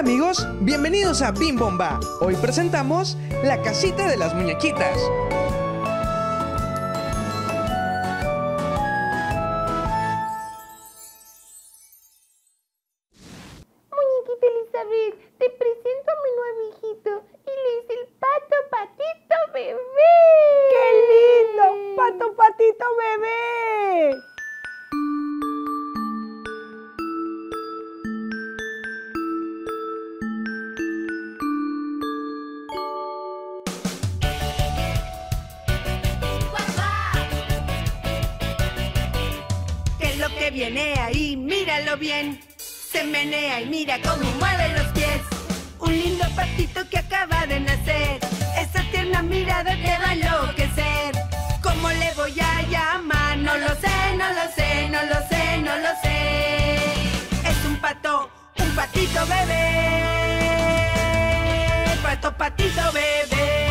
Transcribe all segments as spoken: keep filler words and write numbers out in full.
amigos, bienvenidos a Bim Bomba. Hoy presentamos La Casita de las Muñequitas. Muñequita Elizabeth, te presento a mi nuevo hijito. Él es el Pato Patito Bebé. ¡Qué lindo! ¡Pato Patito Bebé! Lo que viene ahí, míralo bien. Se menea y mira cómo mueve los pies. Un lindo patito que acaba de nacer. Esa tierna mirada te va a enloquecer. ¿Cómo le voy a llamar? No lo sé, no lo sé, no lo sé, no lo sé. Es un pato, un patito bebé. Pato, patito bebé.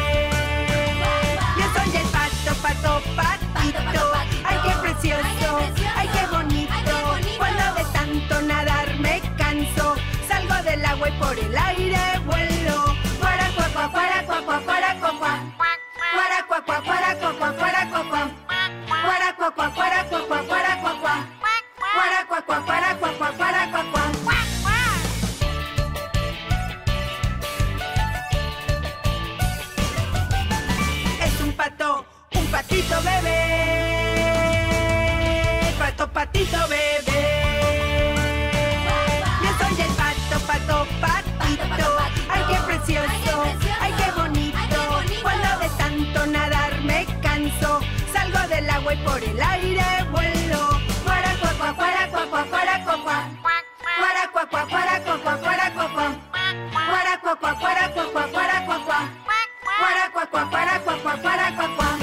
Yo soy el pato, pato, patito. Ay, qué precioso. Ay, qué bonito. Cuando de tanto nadar me canso. Salgo del agua y por el aire vuelo. Fuera, cuá, cuá, fuera, cuá, cuá, fuera, cuá, cuá. Fuera, cuá, cuá, fuera, cuá, cuá, fuera, cuá, cuá. Fuera, cuá, cuá, fuera, cuá, cuá, fuera, cuá, cuá. Fuera, cuá, cuá, fuera, cuá, cuá, fuera, cuá, cuá. Es un pato, un patito bebé. Pato, patito bebé. Yo soy el pato, pato, patito. Ay, qué precioso, ay, qué bonito. Cuando de tanto nadar me canso. Salgo del agua y por el aire vuelo. Fuera, cuá, cuá, fuera, cuá, cuá, fuera, cuá, cuá. Fuera, cuá, cuá, fuera, cuá, cuá, fuera, cuá, cuá. Fuera, cuá, cuá, fuera, cuá, cuá, fuera, cuá, cuá. Fuera, cuá, cuá, fuera, cuá, cuá, fuera, cuá, cuá.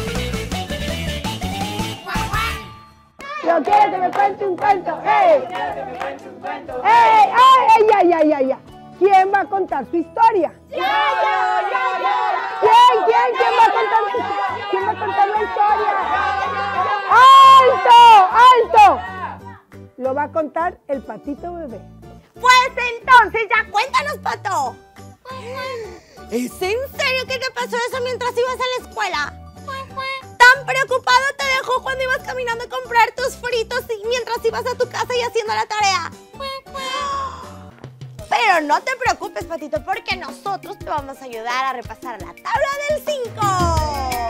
Yo quiero que me cuente un cuento. ¡Ey! ¡Ey! ¡Ay, ay, ay, ay, ay! ¿Quién va a contar su historia? ¡Yo, yo, yo, yo! ¿Quién, quién, quién va a contar su historia? ¿Quién va a contar la historia? ¡Alto, alto! Lo va a contar el patito bebé. Pues entonces ya cuéntanos, Pato. ¿Es en serio que te pasó eso mientras ibas a la escuela? ¿Tan preocupado te dejó cuando ibas caminando a comprar tus fritos y mientras ibas a tu casa y haciendo la tarea? Pero no te preocupes, Patito, porque nosotros te vamos a ayudar a repasar la tabla del cinco.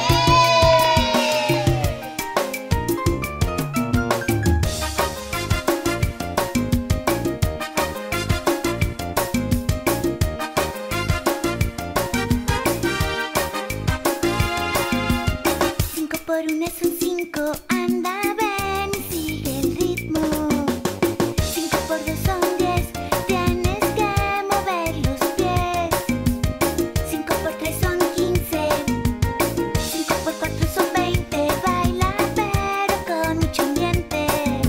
Por una es un cinco, anda, ven y sigue el ritmo. Cinco por dos son diez, tienes que mover los pies. Cinco por tres son quince, cinco por cuatro son veinte. Baila pero con mucho ambiente.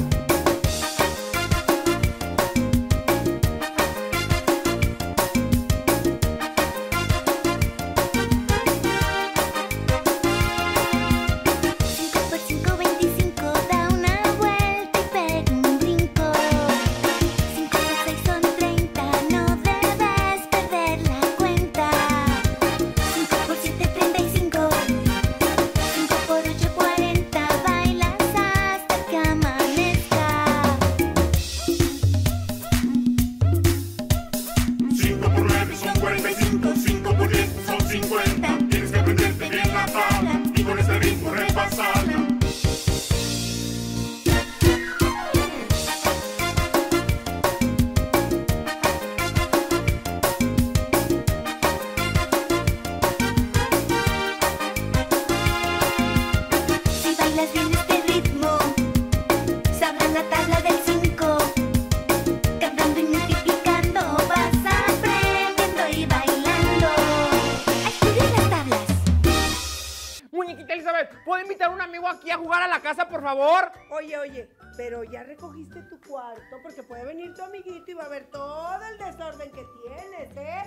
¿Puedo invitar a un amigo aquí a jugar a la casa, por favor? Oye, oye, pero ya recogiste tu cuarto porque puede venir tu amiguito y va a ver todo el desorden que tienes, ¿eh?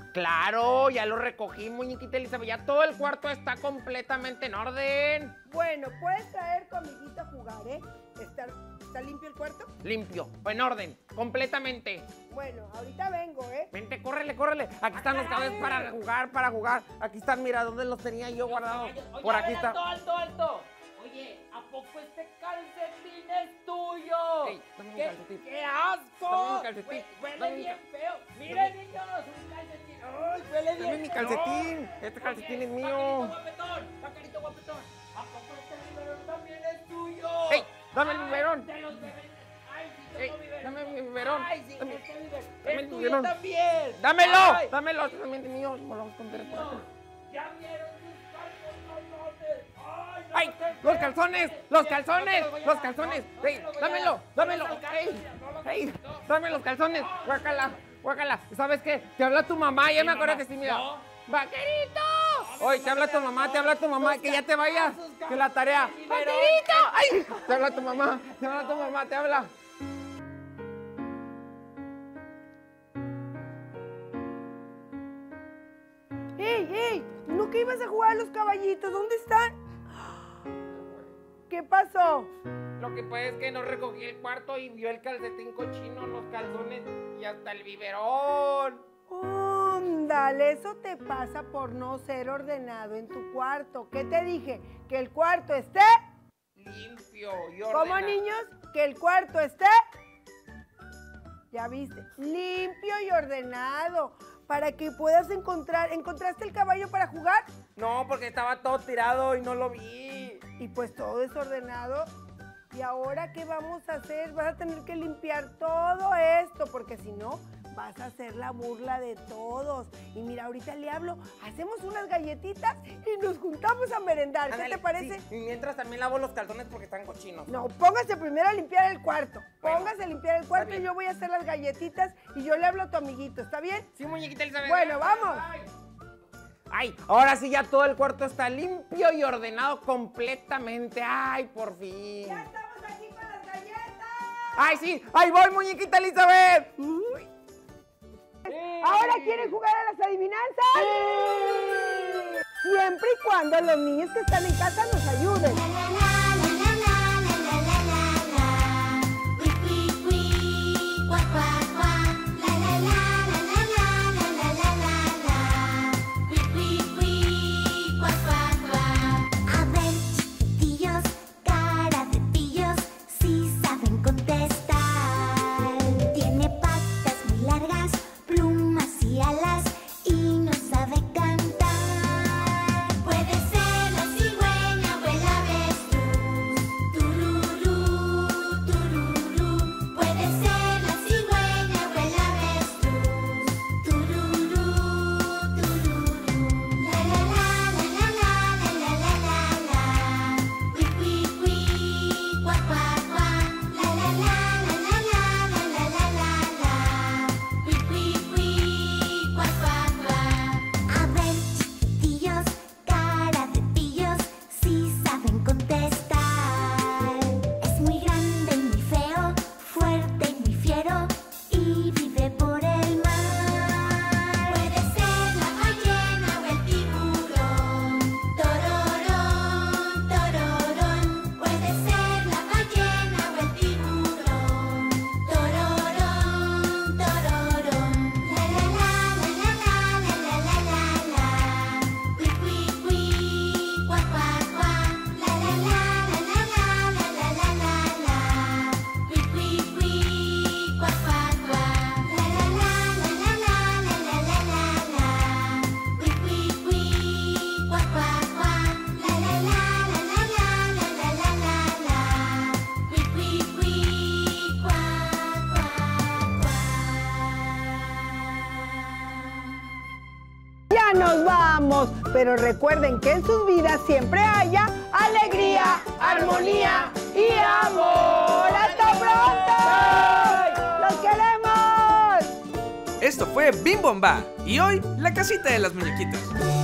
Claro, ya lo recogí, muñequita Elizabeth. Ya todo el cuarto está completamente en orden. Bueno, puedes traer tu amiguito a jugar, ¿eh? ¿Está, ¿Está limpio el cuarto? Limpio, en orden, completamente. Bueno, ahorita vengo, ¿eh? Vente, córrele, córrele. Aquí están los cables para jugar, para jugar. Aquí están, mira, ¿dónde los tenía yo guardados? Por aquí está. Alto, alto, alto. Oye, ¿a poco este calcetín es tuyo? Ey, dame un ¿Qué, calcetín. ¡Qué asco! Dame un calcetín. Hue- Huele Dame un bien cal- feo. Miren, niños, un calcetín. ¡Ay, huele bien Dame mi feo! calcetín. Este calcetín Oye, es mío. Pacarito guapetón, Pacarito guapetón. ¿A poco este biberón también es tuyo? ¡Ey, dame el Ay, biberón! de los bebés. Ay, sí, Ey, tengo biberón. dame mi biberón. Ay, sí, Dame- este biberón. dame el Es tuyo biberón. también. ¡Dámelo! Ay, ¡Dámelo! Este también es mío. Me lo vamos a esconder por acá. niños, ¿ya vieron sus calzones? Ay, no ¡Ay! se ¡Los ven. calzones! ¡Los No calzones! te los voy a ¡Los dar, calzones! no, no te ¡Ey! los voy a ¡Dámelo! dar. ¡Dámelo! No los ¡Ey! alcanzo, no los ¡Ey! alcanzo. ¡Dame los calzones! ¡Guácala! ¡Guácala! ¿Sabes qué? Te habla tu mamá. Ya Mi me acuerdo mamá. que sí, mira. No. ¡Vaquerito! No, Hoy mi te habla mamá tu te mamá, habló. te habla tu mamá, Los que ya te ca- vayas. sus Que la tarea. calzones, biberón. ¡Vaquerito! ¡Ay! Te habla tu mamá, te habla tu mamá, te habla. ¡Ey, ey! ¿No que ibas a jugar a los caballitos? ¿Dónde están? ¿Qué pasó? Lo que pasa es que no recogí el cuarto y vio el calcetín cochino, los calzones y hasta el biberón. Óndale, eso te pasa por no ser ordenado en tu cuarto. ¿Qué te dije? Que el cuarto esté... Limpio y ordenado. ¿Cómo, niños? Que el cuarto esté... Ya viste, limpio y ordenado. Para que puedas encontrar... ¿Encontraste el caballo para jugar? No, porque estaba todo tirado y no lo vi. Y pues todo desordenado. ¿Y ahora qué vamos a hacer? Vas a tener que limpiar todo esto, porque si no, vas a hacer la burla de todos. Y mira, ahorita le hablo, hacemos unas galletitas y nos juntamos a merendar. ¿Qué Ándale, te parece? sí, y mientras también lavo los calzones porque están cochinos. No, póngase primero a limpiar el cuarto. Bueno, Póngase a limpiar el cuarto y bien. yo voy a hacer las galletitas y yo le hablo a tu amiguito, ¿está bien? Sí, muñequita Elizabeth. Bueno, vamos. Ay. Ay, ahora sí ya todo el cuarto está limpio y ordenado completamente. Ay, por fin. ¡Ya estamos aquí con las galletas! Ay, sí, ahí voy, muñequita Elizabeth. Uy. ¿Ahora quieren jugar a las adivinanzas? Siempre y cuando los niños que están en casa nos ayuden. A ver, chiquitillos, cara de pillos, sí saben contestar. Tiene patas muy largas, plumas y alas y no sabe cantar. Puede ser la cigüeña o el avestruz. Tururú, tururú. Puede ser la cigüeña o el avestruz. Tururú, tururú. La la la la la la la la la la. Cui cui cui, cuac cuac cuac. La la la la la la la la la la la. Cui cui cui, cuac cuac cuac. A ver, chiquitillos, cara de pillos, sí saben contestar. Es muy grande y muy feo, fuerte y muy fiero y vive por el mar. Puede ser la ballena o el tiburón. Tororón, tororón. Puede ser la ballena o el tiburón. Tororón, tororón. La la la la la la la la la la. Cui cui cui, cuac cuac cuac. La la la la la la la la la la la. Cui cui cui, cuac cuac cuac. La la la la la la la la la la la. Cui cui cui, cuac cuac cuac. La la la la la la la la la la la. Cui cui cui, cuac cuac cuac. Ya nos vamos, pero recuerden que en sus vidas siempre haya alegría, armonía y amor. ¡Hasta pronto! ¡Los queremos! Esto fue Bim Bom Ba y hoy la casita de las muñequitas.